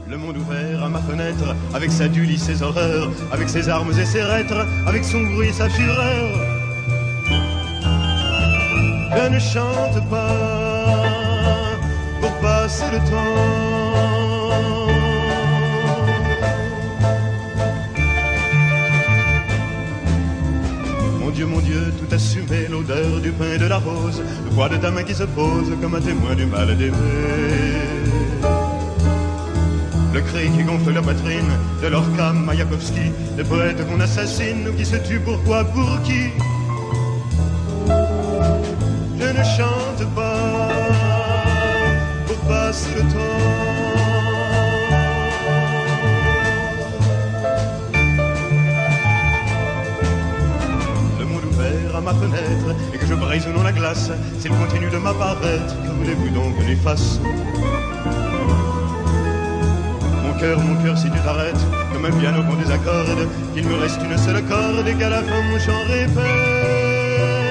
Le monde ouvert à ma fenêtre, avec sa dulle et ses horreurs, avec ses armes et ses reîtres, avec son bruit et sa fureur. Je ne chante pas pour passer le temps. Mon Dieu, tout assumé, l'odeur du pain et de la rose, le poids de ta main qui se pose comme un témoin du mal d'aimer. Le cri qui gonfle la poitrine de Lorca, Mayakovsky, des poètes qu'on assassine ou qui se tuent pourquoi, pour qui. Je ne chante pas pour passer le temps. À ma fenêtre et que je brise non la glace, s'il continue de m'apparaître, que voulez-vous donc que j'y fasse? Mon cœur, si tu t'arrêtes, comme un piano qu'on désaccorde, qu'il me reste une seule corde et qu'à la fin mon chant répète.